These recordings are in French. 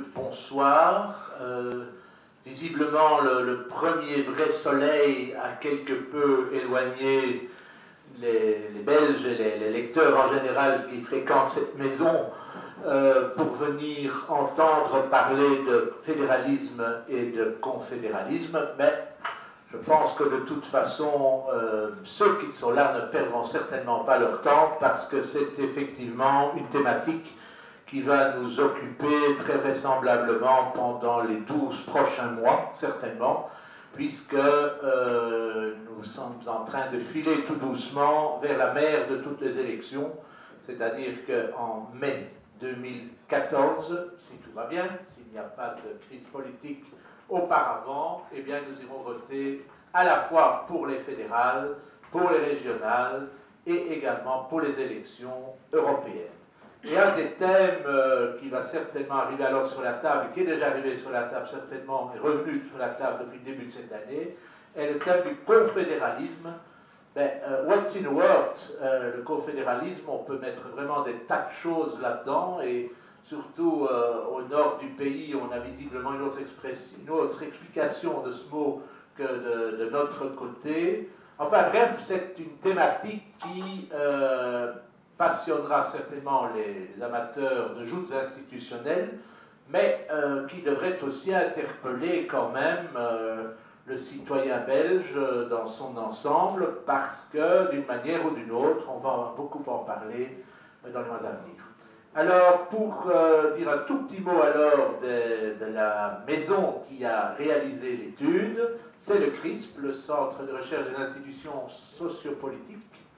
bonsoir. Visiblement, le premier vrai soleil a quelque peu éloigné les Belges et les lecteurs en général qui fréquentent cette maison pour venir entendre parler de fédéralisme et de confédéralisme, mais je pense que de toute façon, ceux qui sont là ne perdront certainement pas leur temps parce que c'est effectivement une thématique qui va nous occuper très vraisemblablement pendant les 12 prochains mois, certainement, puisque nous sommes en train de filer tout doucement vers la mer de toutes les élections, c'est-à-dire qu'en mai 2014, si tout va bien, s'il n'y a pas de crise politique auparavant, eh bien nous irons voter à la fois pour les fédérales, pour les régionales et également pour les élections européennes. Et un des thèmes qui va certainement arriver alors sur la table, qui est déjà arrivé sur la table certainement, est revenu sur la table depuis le début de cette année, est le thème du confédéralisme. What's in a word, le confédéralisme, on peut mettre vraiment des tas de choses là-dedans, et surtout au nord du pays, on a visiblement une autre explication de ce mot que de notre côté. Enfin bref, c'est une thématique qui passionnera certainement les amateurs de joutes institutionnelles, mais qui devrait aussi interpeller quand même le citoyen belge dans son ensemble, parce que d'une manière ou d'une autre, on va beaucoup en parler dans les mois à venir. Alors, pour dire un tout petit mot alors de la maison qui a réalisé l'étude, c'est le CRISP, le Centre de recherche des institutions sociopolitiques,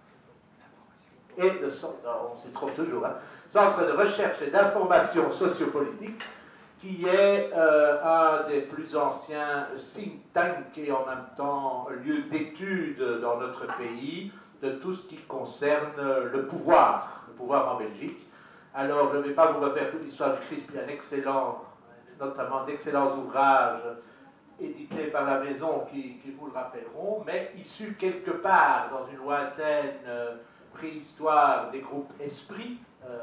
et on s'y trompe toujours, hein, Centre de recherche et d'information sociopolitique, qui est un des plus anciens think tanks et en même temps lieu d'étude dans notre pays de tout ce qui concerne le pouvoir en Belgique. Alors, je ne vais pas vous refaire toute l'histoire du CRISP, il y a notamment d'excellents ouvrages édités par la maison qui vous le rappelleront, mais issus quelque part dans une lointaine préhistoire des groupes esprits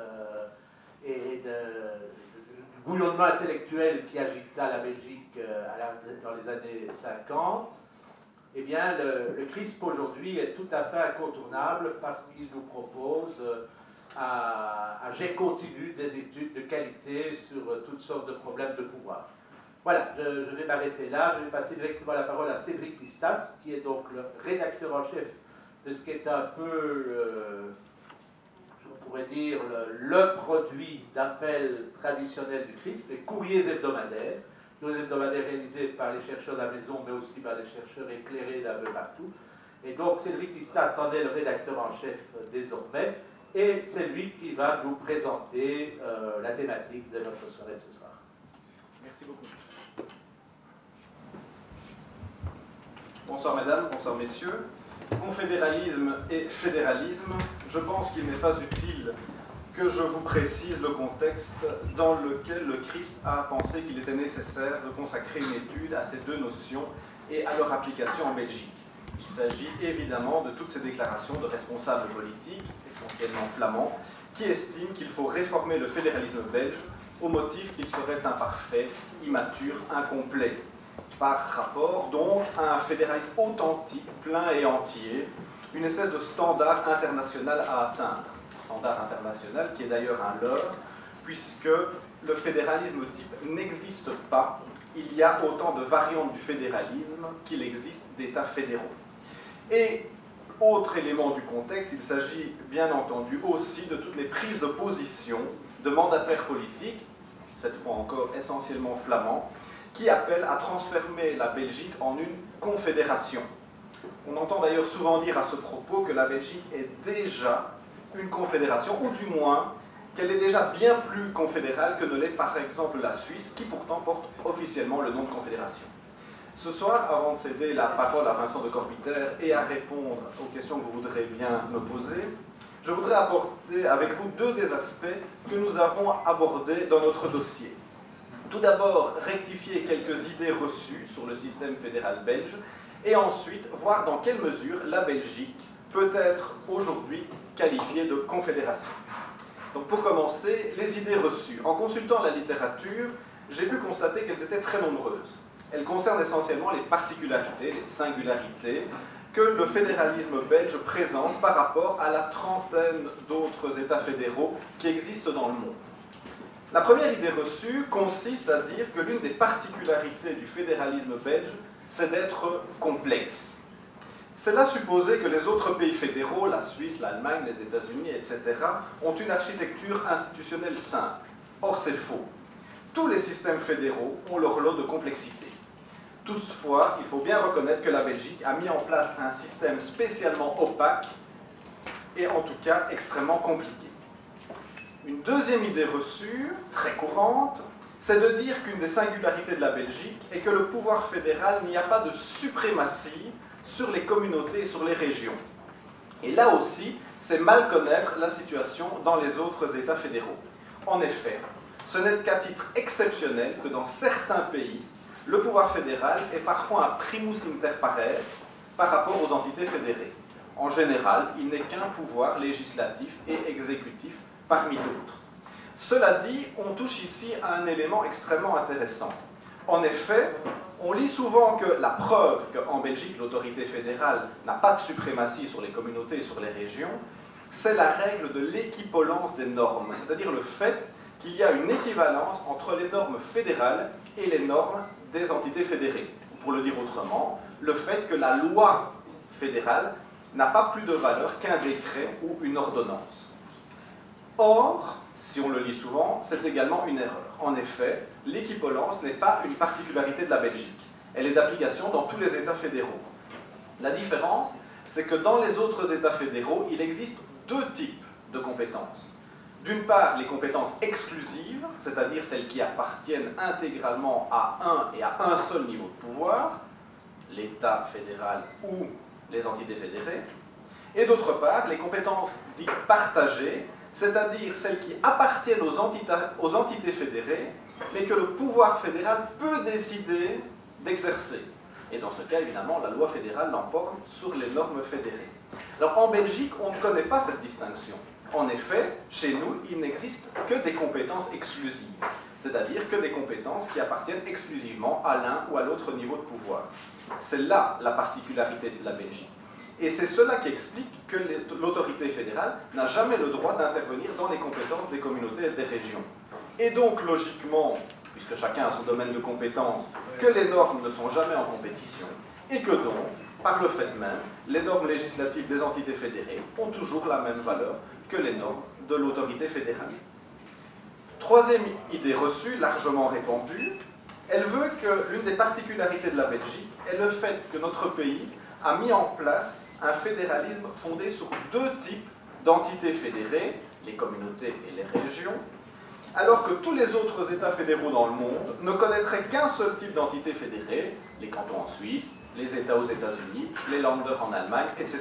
et du bouillonnement intellectuel qui agita la Belgique dans les années 50, eh bien, le CRISP aujourd'hui est tout à fait incontournable parce qu'il nous propose à jet continu des études de qualité sur toutes sortes de problèmes de pouvoir. Voilà, je vais m'arrêter là. Je vais passer directement la parole à Cédric Listas, qui est donc le rédacteur en chef de ce qui est un peu, je pourrais dire, le produit d'appel traditionnel du CRISP, les courriers hebdomadaires. Courriers hebdomadaires réalisés par les chercheurs de la maison, mais aussi par les chercheurs éclairés d'un peu partout. Et donc Cédric Listas en est le rédacteur en chef désormais, et c'est lui qui va nous présenter la thématique de notre soirée de ce soir. Merci beaucoup. Bonsoir mesdames, bonsoir messieurs. Confédéralisme et fédéralisme, je pense qu'il n'est pas utile que je vous précise le contexte dans lequel le CRISP a pensé qu'il était nécessaire de consacrer une étude à ces deux notions et à leur application en Belgique. Il s'agit évidemment de toutes ces déclarations de responsables politiques, essentiellement flamands, qui estiment qu'il faut réformer le fédéralisme belge au motif qu'il serait imparfait, immature, incomplet, par rapport donc à un fédéralisme authentique, plein et entier, une espèce de standard international à atteindre. Standard international qui est d'ailleurs un leurre, puisque le fédéralisme type n'existe pas. Il y a autant de variantes du fédéralisme qu'il existe d'États fédéraux. Et, autre élément du contexte, il s'agit bien entendu aussi de toutes les prises de position de mandataires politiques, cette fois encore essentiellement flamands, qui appellent à transformer la Belgique en une confédération. On entend d'ailleurs souvent dire à ce propos que la Belgique est déjà une confédération, ou du moins qu'elle est déjà bien plus confédérale que ne l'est par exemple la Suisse, qui pourtant porte officiellement le nom de confédération. Ce soir, avant de céder la parole à Vincent de Corbiter et à répondre aux questions que vous voudrez bien me poser, je voudrais aborder avec vous deux des aspects que nous avons abordés dans notre dossier. Tout d'abord, rectifier quelques idées reçues sur le système fédéral belge, et ensuite voir dans quelle mesure la Belgique peut être aujourd'hui qualifiée de confédération. Donc pour commencer, les idées reçues. En consultant la littérature, j'ai pu constater qu'elles étaient très nombreuses. Elles concernent essentiellement les particularités, les singularités que le fédéralisme belge présente par rapport à la trentaine d'autres États fédéraux qui existent dans le monde. La première idée reçue consiste à dire que l'une des particularités du fédéralisme belge, c'est d'être complexe. C'est là supposer que les autres pays fédéraux, la Suisse, l'Allemagne, les États-Unis, etc., ont une architecture institutionnelle simple. Or, c'est faux. Tous les systèmes fédéraux ont leur lot de complexité. Toutefois, il faut bien reconnaître que la Belgique a mis en place un système spécialement opaque et en tout cas extrêmement compliqué. Une deuxième idée reçue, très courante, c'est de dire qu'une des singularités de la Belgique est que le pouvoir fédéral n'y a pas de suprématie sur les communautés et sur les régions. Et là aussi, c'est mal connaître la situation dans les autres États fédéraux. En effet, ce n'est qu'à titre exceptionnel que dans certains pays, le pouvoir fédéral est parfois un primus inter pares par rapport aux entités fédérées. En général, il n'est qu'un pouvoir législatif et exécutif parmi d'autres. Cela dit, on touche ici à un élément extrêmement intéressant. En effet, on lit souvent que la preuve qu'en Belgique, l'autorité fédérale n'a pas de suprématie sur les communautés et sur les régions, c'est la règle de l'équipolence des normes, c'est-à-dire le fait qu'il y a une équivalence entre les normes fédérales et les normes des entités fédérées. Pour le dire autrement, le fait que la loi fédérale n'a pas plus de valeur qu'un décret ou une ordonnance. Or, si on le lit souvent, c'est également une erreur. En effet, l'équipolence n'est pas une particularité de la Belgique. Elle est d'application dans tous les États fédéraux. La différence, c'est que dans les autres États fédéraux, il existe deux types de compétences. D'une part, les compétences exclusives, c'est-à-dire celles qui appartiennent intégralement à un et à un seul niveau de pouvoir, l'État fédéral ou les entités fédérées, et d'autre part, les compétences dites partagées, c'est-à-dire celles qui appartiennent aux entités fédérées, mais que le pouvoir fédéral peut décider d'exercer. Et dans ce cas, évidemment, la loi fédérale l'emporte sur les normes fédérées. Alors, en Belgique, on ne connaît pas cette distinction. En effet, chez nous, il n'existe que des compétences exclusives, c'est-à-dire que des compétences qui appartiennent exclusivement à l'un ou à l'autre niveau de pouvoir. C'est là la particularité de la Belgique. Et c'est cela qui explique que l'autorité fédérale n'a jamais le droit d'intervenir dans les compétences des communautés et des régions. Et donc, logiquement, puisque chacun a son domaine de compétence, que les normes ne sont jamais en compétition, et que donc, par le fait même, les normes législatives des entités fédérées ont toujours la même valeur que les normes de l'autorité fédérale. Troisième idée reçue, largement répandue, elle veut que l'une des particularités de la Belgique est le fait que notre pays a mis en place un fédéralisme fondé sur deux types d'entités fédérées, les communautés et les régions, alors que tous les autres États fédéraux dans le monde ne connaîtraient qu'un seul type d'entité fédérée, les cantons en Suisse, les États aux États-Unis, les Länder en Allemagne, etc.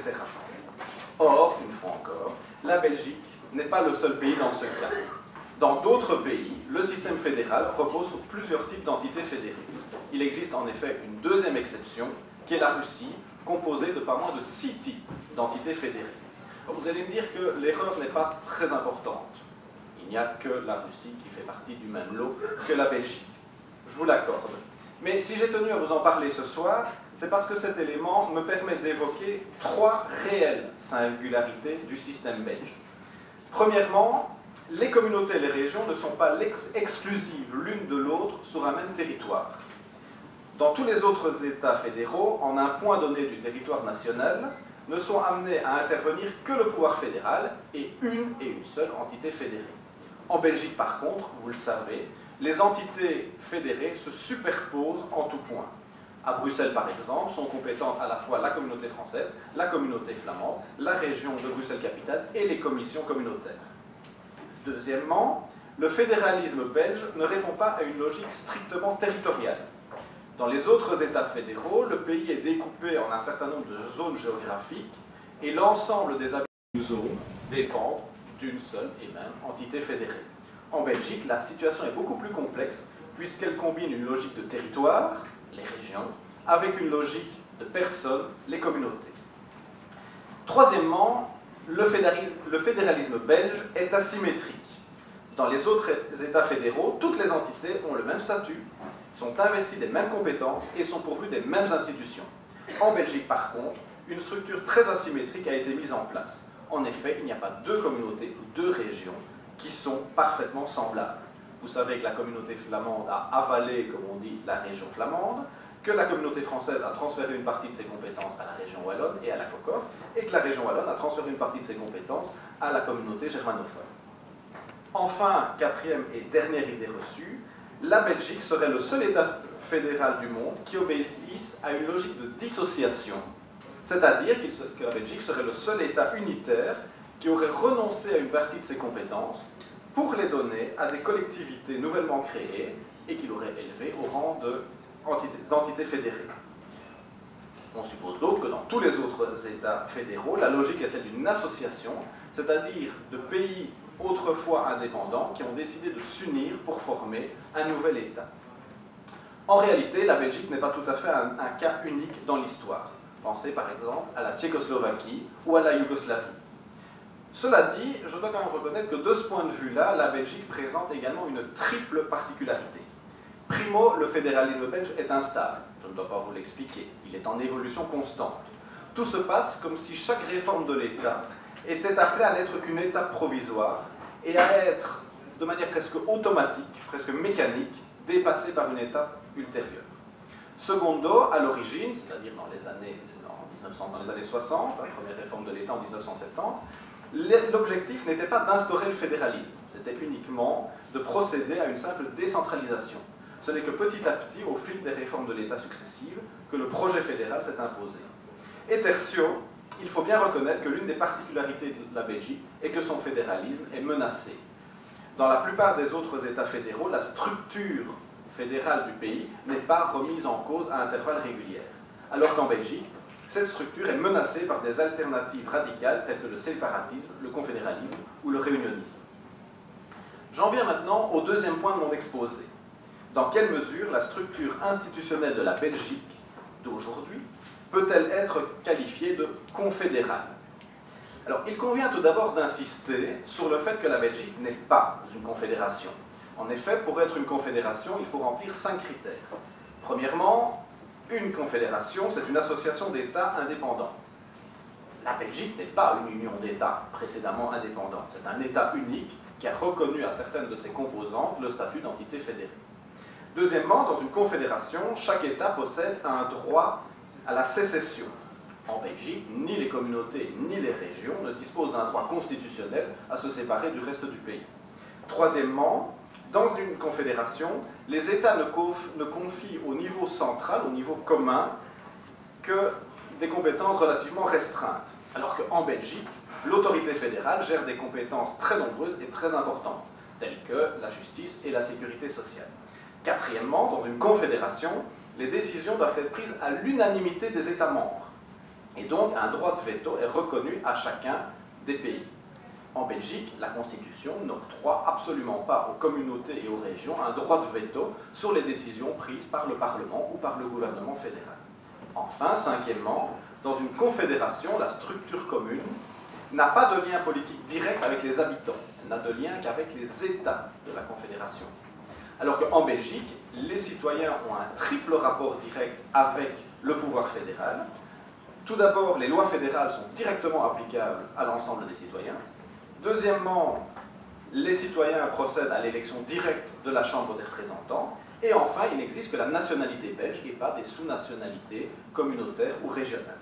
Or, une fois encore, la Belgique n'est pas le seul pays dans ce cas. Dans d'autres pays, le système fédéral repose sur plusieurs types d'entités fédérées. Il existe en effet une deuxième exception, qui est la Russie, composée de pas moins de 6 types d'entités fédérées. Vous allez me dire que l'erreur n'est pas très importante. Il n'y a que la Russie qui fait partie du même lot que la Belgique. Je vous l'accorde. Mais si j'ai tenu à vous en parler ce soir, c'est parce que cet élément me permet d'évoquer 3 réelles singularités du système belge. Premièrement, les communautés et les régions ne sont pas exclusives l'une de l'autre sur un même territoire. Dans tous les autres États fédéraux, en un point donné du territoire national, ne sont amenés à intervenir que le pouvoir fédéral et une seule entité fédérée. En Belgique, par contre, vous le savez, les entités fédérées se superposent en tout point. À Bruxelles, par exemple, sont compétentes à la fois la communauté française, la communauté flamande, la région de Bruxelles-Capitale et les commissions communautaires. Deuxièmement, le fédéralisme belge ne répond pas à une logique strictement territoriale. Dans les autres États fédéraux, le pays est découpé en un certain nombre de zones géographiques et l'ensemble des habitants d'une zone dépendent d'une seule et même entité fédérée. En Belgique, la situation est beaucoup plus complexe puisqu'elle combine une logique de territoire, les régions, avec une logique de personnes, les communautés. Troisièmement, le fédéralisme belge est asymétrique. Dans les autres États fédéraux, toutes les entités ont le même statut, sont investies des mêmes compétences et sont pourvues des mêmes institutions. En Belgique, par contre, une structure très asymétrique a été mise en place. En effet, il n'y a pas deux communautés ou deux régions qui sont parfaitement semblables. Vous savez que la communauté flamande a avalé, comme on dit, la région flamande, que la communauté française a transféré une partie de ses compétences à la région wallonne et à la COCOF, et que la région wallonne a transféré une partie de ses compétences à la communauté germanophone. Enfin, quatrième et dernière idée reçue, la Belgique serait le seul État fédéral du monde qui obéisse à une logique de dissociation, c'est-à-dire que la Belgique serait le seul État unitaire qui aurait renoncé à une partie de ses compétences pour les donner à des collectivités nouvellement créées et qu'il aurait élevé au rang d'entité fédérée. On suppose donc que dans tous les autres États fédéraux, la logique est celle d'une association, c'est-à-dire de pays autrefois indépendants qui ont décidé de s'unir pour former un nouvel État. En réalité, la Belgique n'est pas tout à fait un cas unique dans l'histoire. Pensez par exemple à la Tchécoslovaquie ou à la Yougoslavie. Cela dit, je dois quand même reconnaître que de ce point de vue-là, la Belgique présente également une triple particularité. Primo, le fédéralisme belge est instable. Je ne dois pas vous l'expliquer. Il est en évolution constante. Tout se passe comme si chaque réforme de l'État était appelée à n'être qu'une étape provisoire et à être, de manière presque automatique, presque mécanique, dépassée par une étape ultérieure. Secondo, à l'origine, c'est-à-dire dans les années 60, la première réforme de l'État en 1970, l'objectif n'était pas d'instaurer le fédéralisme, c'était uniquement de procéder à une simple décentralisation. Ce n'est que petit à petit, au fil des réformes de l'État successives, que le projet fédéral s'est imposé. Et tertio, il faut bien reconnaître que l'une des particularités de la Belgique est que son fédéralisme est menacé. Dans la plupart des autres États fédéraux, la structure fédérale du pays n'est pas remise en cause à intervalles réguliers. Alors qu'en Belgique, cette structure est menacée par des alternatives radicales telles que le séparatisme, le confédéralisme ou le réunionnisme. J'en viens maintenant au deuxième point de mon exposé. Dans quelle mesure la structure institutionnelle de la Belgique d'aujourd'hui peut-elle être qualifiée de confédérale? Alors, il convient tout d'abord d'insister sur le fait que la Belgique n'est pas une confédération. En effet, pour être une confédération, il faut remplir 5 critères. Premièrement, une confédération, c'est une association d'États indépendants. La Belgique n'est pas une union d'États précédemment indépendants. C'est un État unique qui a reconnu à certaines de ses composantes le statut d'entité fédérée. Deuxièmement, dans une confédération, chaque État possède un droit à la sécession. En Belgique, ni les communautés ni les régions ne disposent d'un droit constitutionnel à se séparer du reste du pays. Troisièmement, dans une confédération, les États ne confient au niveau central, au niveau commun, que des compétences relativement restreintes. Alors qu'en Belgique, l'autorité fédérale gère des compétences très nombreuses et très importantes, telles que la justice et la sécurité sociale. Quatrièmement, dans une confédération, les décisions doivent être prises à l'unanimité des États membres. Et donc, un droit de veto est reconnu à chacun des pays. En Belgique, la Constitution n'octroie absolument pas aux communautés et aux régions un droit de veto sur les décisions prises par le Parlement ou par le gouvernement fédéral. Enfin, cinquièmement, dans une confédération, la structure commune n'a pas de lien politique direct avec les habitants, elle n'a de lien qu'avec les États de la confédération. Alors qu'en Belgique, les citoyens ont un triple rapport direct avec le pouvoir fédéral. Tout d'abord, les lois fédérales sont directement applicables à l'ensemble des citoyens. Deuxièmement, les citoyens procèdent à l'élection directe de la Chambre des représentants. Et enfin, il n'existe que la nationalité belge et pas des sous-nationalités communautaires ou régionales.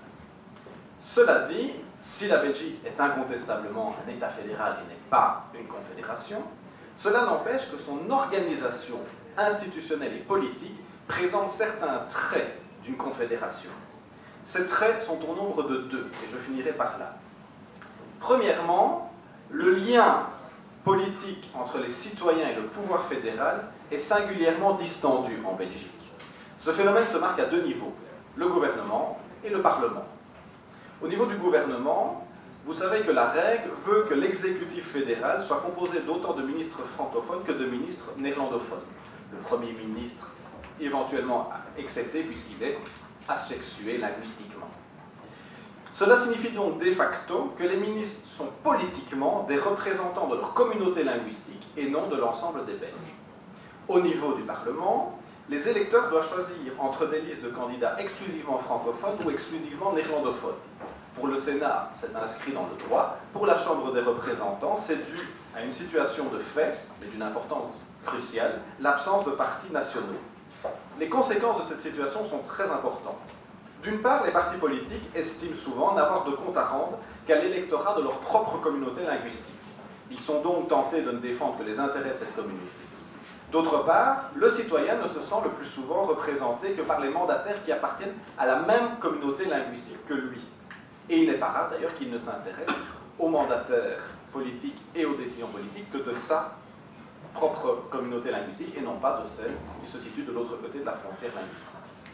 Cela dit, si la Belgique est incontestablement un État fédéral et n'est pas une confédération, cela n'empêche que son organisation institutionnelle et politique présente certains traits d'une confédération. Ces traits sont au nombre de 2, et je finirai par là. Premièrement, le lien politique entre les citoyens et le pouvoir fédéral est singulièrement distendu en Belgique. Ce phénomène se marque à 2 niveaux, le gouvernement et le Parlement. Au niveau du gouvernement, vous savez que la règle veut que l'exécutif fédéral soit composé d'autant de ministres francophones que de ministres néerlandophones. Le Premier ministre, éventuellement excepté, puisqu'il est asexué linguistiquement. Cela signifie donc de facto que les ministres sont politiquement des représentants de leur communauté linguistique et non de l'ensemble des Belges. Au niveau du Parlement, les électeurs doivent choisir entre des listes de candidats exclusivement francophones ou exclusivement néerlandophones. Pour le Sénat, c'est inscrit dans le droit. Pour la Chambre des représentants, c'est dû à une situation de fait, mais d'une importance cruciale, l'absence de partis nationaux. Les conséquences de cette situation sont très importantes. D'une part, les partis politiques estiment souvent n'avoir de compte à rendre qu'à l'électorat de leur propre communauté linguistique. Ils sont donc tentés de ne défendre que les intérêts de cette communauté. D'autre part, le citoyen ne se sent le plus souvent représenté que par les mandataires qui appartiennent à la même communauté linguistique que lui. Et il n'est pas rare d'ailleurs qu'il ne s'intéresse aux mandataires politiques et aux décisions politiques que de sa propre communauté linguistique et non pas de celle qui se situe de l'autre côté de la frontière linguistique.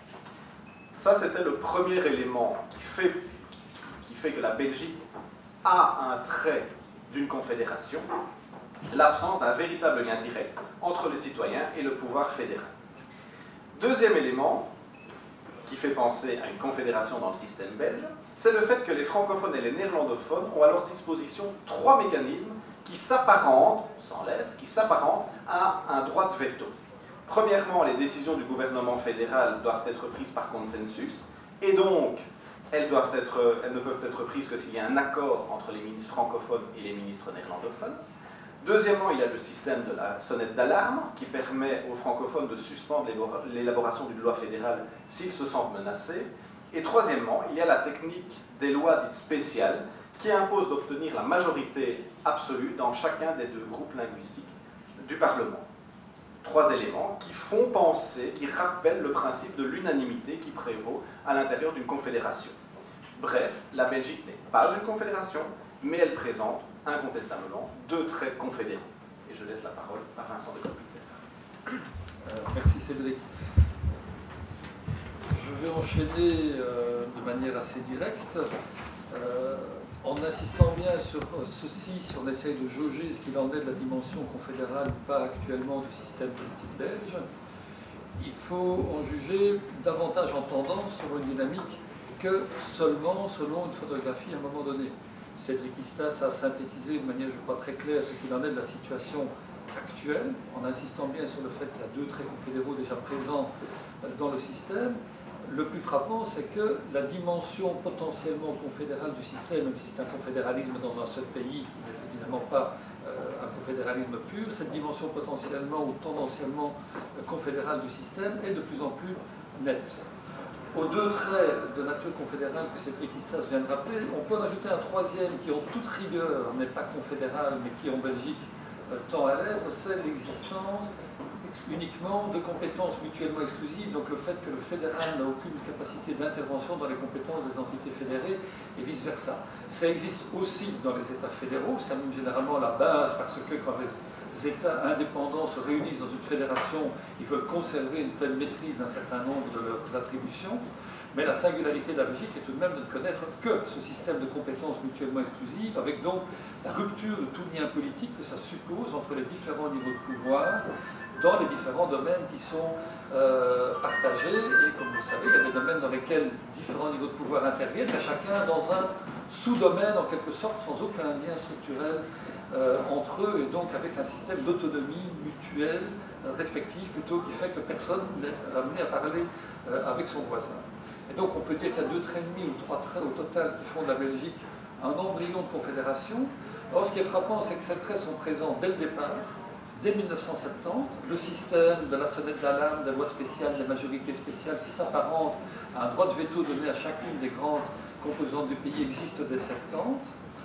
Ça, c'était le premier élément qui fait que la Belgique a un trait d'une confédération, l'absence d'un véritable lien direct entre les citoyens et le pouvoir fédéral. Deuxième élément qui fait penser à une confédération dans le système belge, c'est le fait que les francophones et les néerlandophones ont à leur disposition trois mécanismes qui s'apparentent, sans l'être, qui s'apparentent à un droit de veto. Premièrement, les décisions du gouvernement fédéral doivent être prises par consensus, et donc elles ne peuvent être prises que s'il y a un accord entre les ministres francophones et les ministres néerlandophones. Deuxièmement, il y a le système de la sonnette d'alarme qui permet aux francophones de suspendre l'élaboration d'une loi fédérale s'ils se sentent menacés. Et troisièmement, il y a la technique des lois dites spéciales qui impose d'obtenir la majorité absolue dans chacun des deux groupes linguistiques du Parlement. Trois éléments qui font penser, qui rappellent le principe de l'unanimité qui prévaut à l'intérieur d'une confédération. Bref, la Belgique n'est pas une confédération, mais elle présente incontestablement deux traits confédérés. Et je laisse la parole à Vincent de Colpiter. Merci Cédric. Je vais enchaîner de manière assez directe en insistant bien sur ceci, si on essaye de jauger ce qu'il en est de la dimension confédérale ou pas actuellement du système politique belge. Il faut en juger davantage en tendance sur une dynamique que seulement selon une photographie à un moment donné. Cédric Istas a synthétisé de manière, je crois, très claire ce qu'il en est de la situation actuelle, en insistant bien sur le fait qu'il y a deux traits confédéraux déjà présents dans le système. Le plus frappant, c'est que la dimension potentiellement confédérale du système, même si c'est un confédéralisme dans un seul pays, qui n'est évidemment pas un confédéralisme pur, cette dimension potentiellement ou tendanciellement confédérale du système est de plus en plus nette. Aux deux traits de nature confédérale que Cédric Istas vient de rappeler, on peut en ajouter un troisième qui, en toute rigueur, n'est pas confédéral, mais qui, en Belgique, tend à l'être, c'est l'existence uniquement de compétences mutuellement exclusives, donc le fait que le fédéral n'a aucune capacité d'intervention dans les compétences des entités fédérées et vice-versa. Ça existe aussi dans les États fédéraux, ça même généralement la base, parce que quand les États indépendants se réunissent dans une fédération, ils veulent conserver une pleine maîtrise d'un certain nombre de leurs attributions, mais la singularité de la Belgique est tout de même de ne connaître que ce système de compétences mutuellement exclusives, avec donc la rupture de tout lien politique que ça suppose entre les différents niveaux de pouvoir, dans les différents domaines qui sont partagés, et comme vous le savez, il y a des domaines dans lesquels différents niveaux de pouvoir interviennent, mais chacun dans un sous-domaine, en quelque sorte, sans aucun lien structurel entre eux, et donc avec un système d'autonomie mutuelle respective, plutôt qui fait que personne n'est amené à parler avec son voisin. Et donc on peut dire qu'il y a deux traits et demi ou trois traits au total qui font de la Belgique un embryon de confédération. Or, ce qui est frappant, c'est que ces traits sont présents dès le départ, dès 1970, le système de la sonnette d'alarme, des lois spéciales, des majorités spéciales qui s'apparentent à un droit de veto donné à chacune des grandes composantes du pays existe dès 70.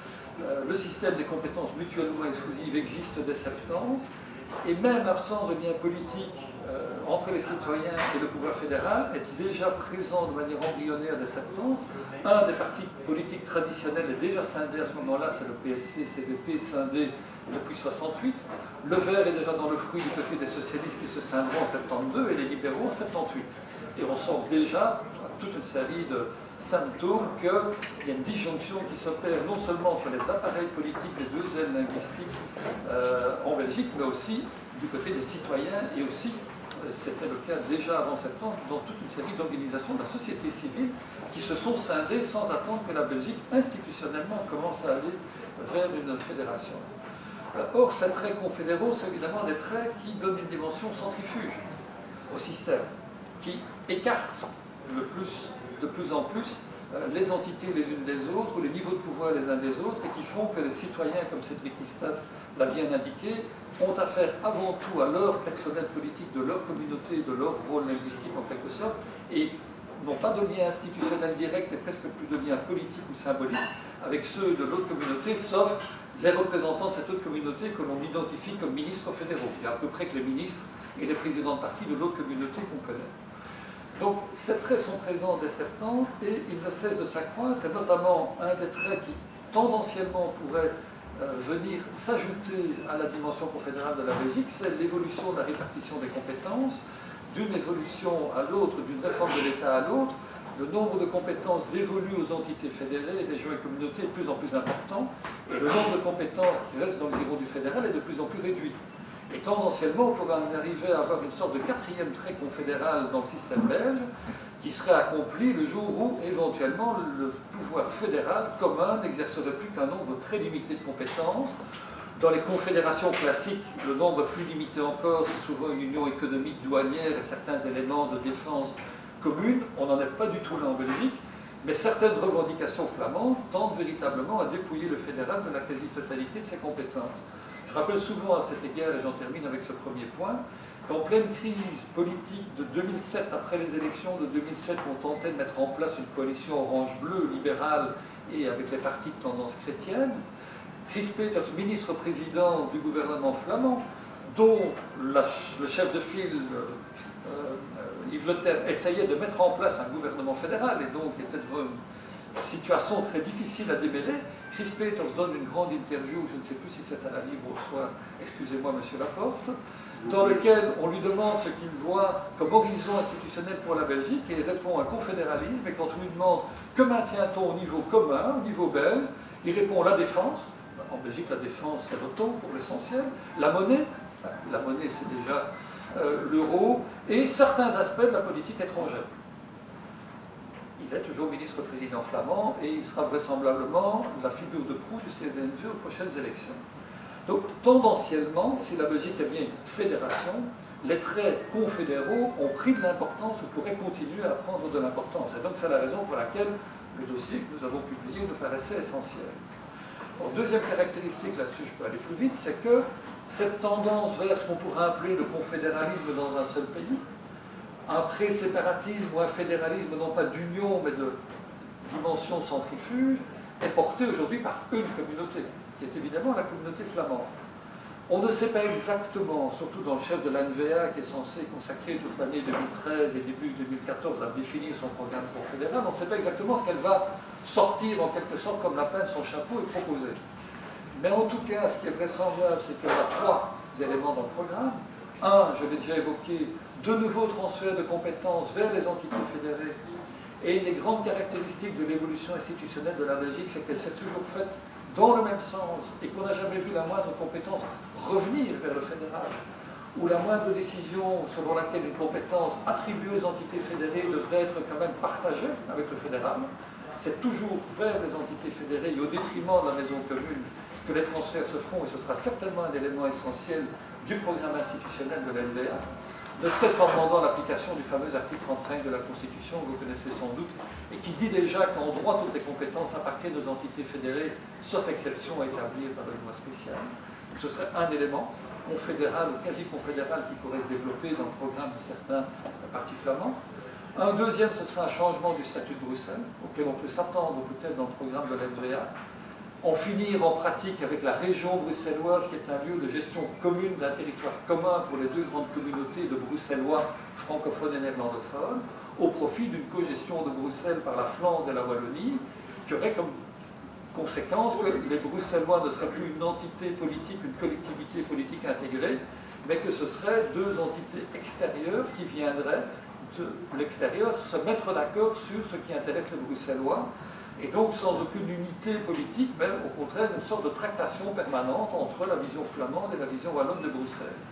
Le système des compétences mutuellement exclusives existe dès 70. Et même l'absence de lien politique entre les citoyens et le pouvoir fédéral est déjà présent de manière embryonnaire dès 70. Un des partis politiques traditionnels est déjà scindé à ce moment-là, c'est le PSC-CDP, scindé depuis 68. Le vert est déjà dans le fruit du côté des socialistes qui se scinderont en 72 et les libéraux en 78. Et on sent déjà toute une série de symptômes qu'il y a une disjonction qui s'opère non seulement entre les appareils politiques des deux ailes linguistiques en Belgique, mais aussi du côté des citoyens et aussi c'était le cas déjà avant septembre, dans toute une série d'organisations de la société civile qui se sont scindées sans attendre que la Belgique, institutionnellement, commence à aller vers une fédération. Or, ces traits confédéraux, c'est évidemment des traits qui donnent une dimension centrifuge au système, qui écartent de plus en plus les entités les unes des autres, ou les niveaux de pouvoir les uns des autres, et qui font que les citoyens, comme Cédric Istas l'a bien indiqué, ont affaire avant tout à leur personnel politique, de leur communauté, de leur rôle linguistique en quelque sorte, et n'ont pas de lien institutionnel direct et presque plus de lien politique ou symbolique avec ceux de l'autre communauté, sauf les représentants de cette autre communauté que l'on identifie comme ministres fédéraux. Il y a à peu près que les ministres et les présidents de parti de l'autre communauté qu'on connaît. Donc ces traits sont présents dès septembre et ils ne cessent de s'accroître, et notamment un des traits qui tendanciellement pourrait venir s'ajouter à la dimension confédérale de la Belgique, c'est l'évolution de la répartition des compétences, d'une évolution à l'autre, d'une réforme de l'État à l'autre. Le nombre de compétences dévolues aux entités fédérées, régions et communautés est de plus en plus important, et le nombre de compétences qui restent dans le giron du fédéral est de plus en plus réduit. Et tendanciellement, on pourrait en arriver à avoir une sorte de quatrième trait confédéral dans le système belge, qui serait accompli le jour où, éventuellement, le pouvoir fédéral commun n'exercerait plus qu'un nombre très limité de compétences. Dans les confédérations classiques, le nombre plus limité encore, c'est souvent une union économique douanière et certains éléments de défense commune. On n'en est pas du tout là en Belgique, mais certaines revendications flamandes tentent véritablement à dépouiller le fédéral de la quasi-totalité de ses compétences. Je rappelle souvent à cet égard, et j'en termine avec ce premier point, qu'en pleine crise politique de 2007, après les élections de 2007, on tentait de mettre en place une coalition orange-bleu, libérale, et avec les partis de tendance chrétienne. Chris Peeters, ministre-président du gouvernement flamand, dont le chef de file, Yves Le Terme, essayait de mettre en place un gouvernement fédéral, et donc était devant une situation très difficile à démêler. Chris Peeters donne une grande interview, je ne sais plus si c'est à la Libre ou soit, excusez-moi monsieur Laporte, dans lequel on lui demande ce qu'il voit comme horizon institutionnel pour la Belgique, et il répond un confédéralisme, et quand on lui demande que maintient-on au niveau commun, au niveau belge, il répond la défense. En Belgique, la défense, c'est l'auto pour l'essentiel. La monnaie c'est déjà l'euro, et certains aspects de la politique étrangère. Il est toujours ministre-président flamand, et il sera vraisemblablement la figure de proue du CDNV aux prochaines élections. Donc, tendanciellement, si la Belgique est bien une fédération, les traits confédéraux ont pris de l'importance ou pourraient continuer à prendre de l'importance. Et donc, c'est la raison pour laquelle le dossier que nous avons publié nous paraissait essentiel. Bon, deuxième caractéristique, là-dessus je peux aller plus vite, c'est que cette tendance vers ce qu'on pourrait appeler le confédéralisme dans un seul pays, un pré-séparatisme ou un fédéralisme non pas d'union mais de dimension centrifuge, est porté aujourd'hui par une communauté, qui est évidemment la communauté flamande. On ne sait pas exactement, surtout dans le chef de l'ANVA qui est censé consacrer toute l'année 2013 et début 2014 à définir son programme confédéral, on ne sait pas exactement ce qu'elle va sortir en quelque sorte comme lapin de son chapeau et proposer. Mais en tout cas, ce qui est vraisemblable, c'est qu'il y aura trois éléments dans le programme. Un, je l'ai déjà évoqué, de nouveaux transferts de compétences vers les entités fédérées. Et une des grandes caractéristiques de l'évolution institutionnelle de la Belgique, c'est qu'elle s'est toujours faite dans le même sens, et qu'on n'a jamais vu la moindre compétence revenir vers le fédéral, ou la moindre décision selon laquelle une compétence attribuée aux entités fédérées devrait être quand même partagée avec le fédéral. C'est toujours vers les entités fédérées et au détriment de la maison commune que les transferts se font, et ce sera certainement un élément essentiel du programme institutionnel de l'NVA, ne serait-ce qu'en demandant l'application du fameux article 35 de la Constitution, que vous connaissez sans doute, et qui dit déjà qu'en droit, toutes les compétences appartiennent aux entités fédérées, sauf exception à établir par une loi spéciale. Donc ce serait un élément confédéral ou quasi-confédéral qui pourrait se développer dans le programme de certains partis flamands. Un deuxième, ce serait un changement du statut de Bruxelles, auquel on peut s'attendre peut-être dans le programme de l'NVA. En finir en pratique avec la région bruxelloise, qui est un lieu de gestion commune d'un territoire commun pour les deux grandes communautés de Bruxellois francophones et néerlandophones, au profit d'une cogestion de Bruxelles par la Flandre et la Wallonie, qui aurait comme conséquence que les Bruxellois ne seraient plus une entité politique, une collectivité politique intégrée, mais que ce seraient deux entités extérieures qui viendraient de l'extérieur se mettre d'accord sur ce qui intéresse les Bruxellois, et donc sans aucune unité politique, mais au contraire une sorte de tractation permanente entre la vision flamande et la vision wallonne de Bruxelles.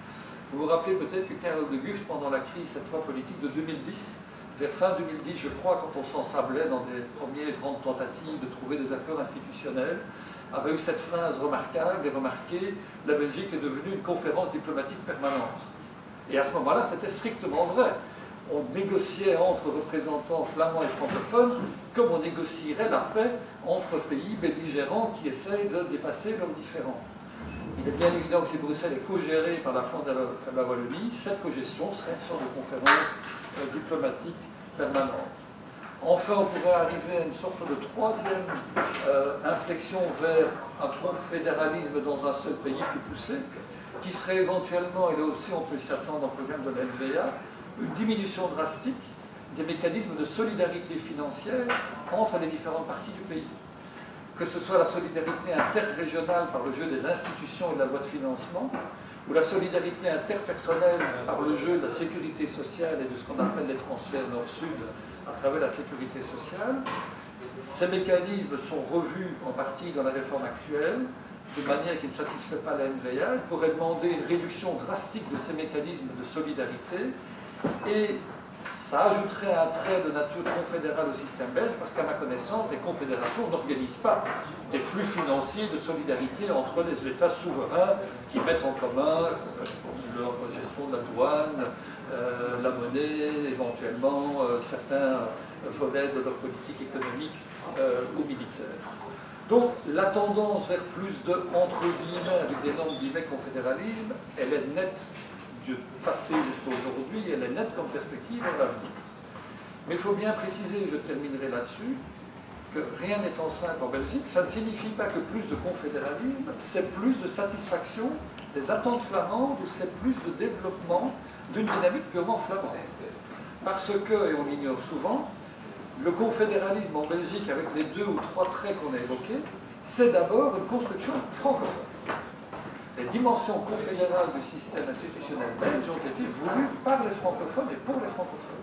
Vous vous rappelez peut-être que Karl de Gucht, pendant la crise, cette fois politique de 2010, vers fin 2010, je crois, quand on s'ensablait dans des premières grandes tentatives de trouver des accords institutionnels, avait eu cette phrase remarquable et remarquée: la Belgique est devenue une conférence diplomatique permanente. Et à ce moment-là, c'était strictement vrai. On négociait entre représentants flamands et francophones comme on négocierait la paix entre pays belligérants qui essayent de dépasser leurs différends. Il est bien évident que si Bruxelles est co-gérée par la France de la Wallonie, cette co-gestion serait une sorte de conférence diplomatique permanente. Enfin, on pourrait arriver à une sorte de troisième inflexion vers un confédéralisme dans un seul pays plus poussé, qui serait éventuellement, et là aussi on peut s'y attendre dans le programme de la NVA, une diminution drastique des mécanismes de solidarité financière entre les différentes parties du pays. Que ce soit la solidarité interrégionale par le jeu des institutions et de la loi de financement, ou la solidarité interpersonnelle par le jeu de la sécurité sociale et de ce qu'on appelle les transferts nord-sud à travers la sécurité sociale. Ces mécanismes sont revus en partie dans la réforme actuelle, de manière qui ne satisfait pas la NVA. Il pourrait demander une réduction drastique de ces mécanismes de solidarité, et ça ajouterait un trait de nature confédérale au système belge, parce qu'à ma connaissance, les confédérations n'organisent pas des flux financiers de solidarité entre les États souverains qui mettent en commun leur gestion de la douane, la monnaie, éventuellement certains volets de leur politique économique ou militaire. Donc la tendance vers plus de, entre guillemets, avec d'énormes guillemets, confédéralisme, elle est nette du passé jusqu'à aujourd'hui, elle est nette comme perspective à l'avenir. Mais il faut bien préciser, je terminerai là-dessus, que rien n'étant simple en Belgique, ça ne signifie pas que plus de confédéralisme, c'est plus de satisfaction des attentes flamandes, ou c'est plus de développement d'une dynamique purement flamande. Parce que, et on l'ignore souvent, le confédéralisme en Belgique, avec les 2 ou 3 traits qu'on a évoqués, c'est d'abord une construction francophone. Les dimensions confédérales du système institutionnel belge ont été voulues par les francophones et pour les francophones.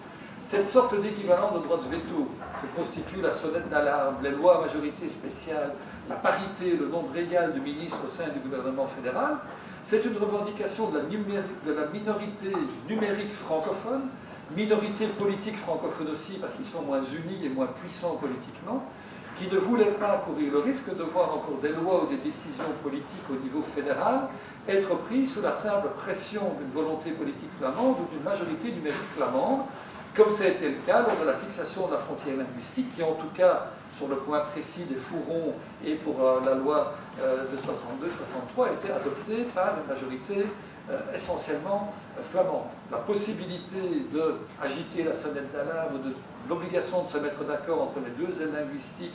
Cette sorte d'équivalent de droit de veto que constitue la sonnette d'alarme, les lois à majorité spéciale, la parité, le nombre égal de ministres au sein du gouvernement fédéral, c'est une revendication de la minorité numérique francophone, minorité politique francophone aussi, parce qu'ils sont moins unis et moins puissants politiquement, qui ne voulaient pas courir le risque de voir encore des lois ou des décisions politiques au niveau fédéral être prises sous la simple pression d'une volonté politique flamande ou d'une majorité numérique flamande, comme ça a été le cas lors de la fixation de la frontière linguistique, qui en tout cas, sur le point précis des fourrons et pour la loi de 62-63, a été adoptée par une majorité essentiellement flamande. La possibilité d'agiter la sonnette d'alarme, de l'obligation de se mettre d'accord entre les deux ailes linguistiques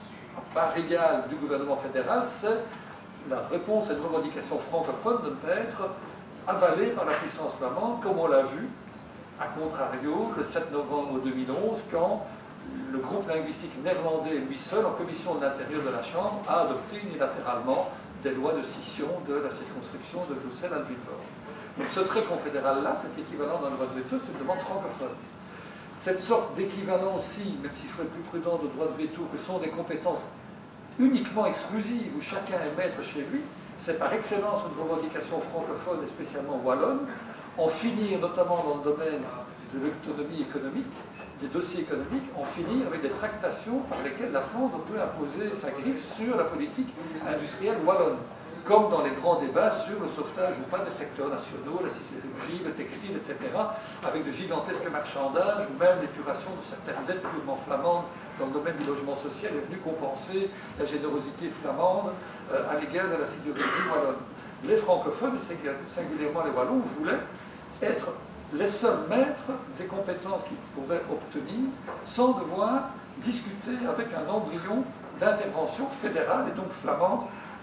à part égale du gouvernement fédéral, c'est la réponse à une revendication francophone de ne pas être avalée par la puissance flamande, comme on l'a vu, à contrario, le 7 novembre 2011, quand le groupe linguistique néerlandais, lui seul, en commission de l'intérieur de la Chambre, a adopté unilatéralement des lois de scission de la circonscription de Bruxelles-Alvin-Vord. Donc ce trait confédéral-là, cet équivalent d'un droit de veto, c'est une demande francophone. Cette sorte d'équivalent aussi, même s'il faut être plus prudent, de droit de veto, que sont des compétences uniquement exclusives, où chacun est maître chez lui, c'est par excellence une revendication francophone et spécialement wallonne, en finir notamment dans le domaine de l'autonomie économique, des dossiers économiques, en finir avec des tractations par lesquelles la Flandre peut imposer sa griffe sur la politique industrielle wallonne, comme dans les grands débats sur le sauvetage ou pas des secteurs nationaux, la sidérurgie, le textile, etc., avec de gigantesques marchandages, ou même l'épuration de certaines dettes purement flamandes dans le domaine du logement social est venue compenser la générosité flamande à l'égard de la sidérurgie wallonne. Les francophones, et singulièrement les wallons, voulaient être les seuls maîtres des compétences qu'ils pourraient obtenir sans devoir discuter avec un embryon d'intervention fédérale et donc flamande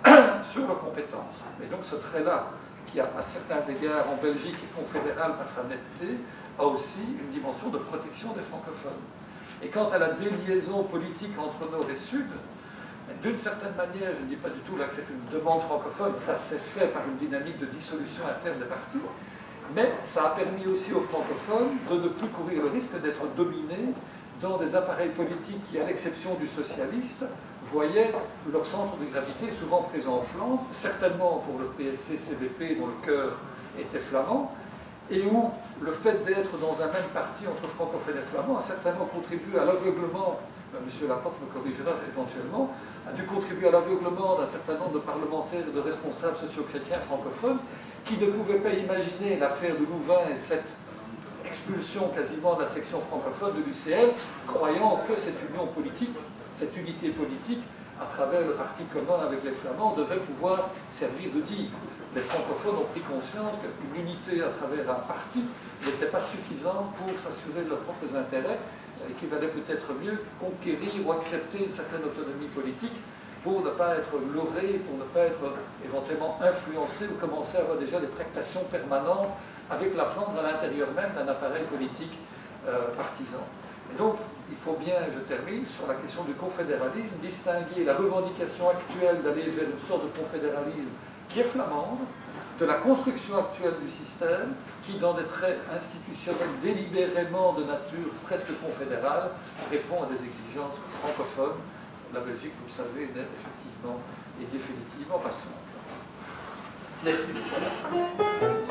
sur leurs compétences. Et donc ce trait-là, qui à certains égards en Belgique est confédéral par sa netteté, a aussi une dimension de protection des francophones. Et quant à la déliaison politique entre Nord et Sud, d'une certaine manière, je ne dis pas du tout là que c'est une demande francophone, ça s'est fait par une dynamique de dissolution interne des partis, mais ça a permis aussi aux francophones de ne plus courir le risque d'être dominés dans des appareils politiques qui, à l'exception du socialiste, voyaient leur centre de gravité souvent présent en Flandre, certainement pour le PSC-CVP, dont le cœur étaient flamands, et où le fait d'être dans un même parti entre francophones et flamands a certainement contribué à l'aveuglement, M. Laporte me corrigera éventuellement, a dû contribuer à l'aveuglement d'un certain nombre de parlementaires et de responsables socio-chrétiens francophones qui ne pouvaient pas imaginer l'affaire de Louvain et cette expulsion quasiment de la section francophone de l'UCL, croyant que cette union politique, cette unité politique, à travers le parti commun avec les Flamands, devait pouvoir servir de digue. Les francophones ont pris conscience qu'une unité à travers un parti n'était pas suffisante pour s'assurer de leurs propres intérêts et qu'il valait peut-être mieux conquérir ou accepter une certaine autonomie politique pour ne pas être leurré, pour ne pas être éventuellement influencé ou commencer à avoir déjà des tractations permanentes avec la Flandre à l'intérieur même d'un appareil politique partisan. Et donc, il faut bien, je termine, sur la question du confédéralisme, distinguer la revendication actuelle d'aller vers une sorte de confédéralisme qui est flamande, de la construction actuelle du système, qui, dans des traits institutionnels délibérément de nature presque confédérale, répond à des exigences francophones. La Belgique, vous le savez, n'est effectivement et définitivement pas simple. Merci beaucoup.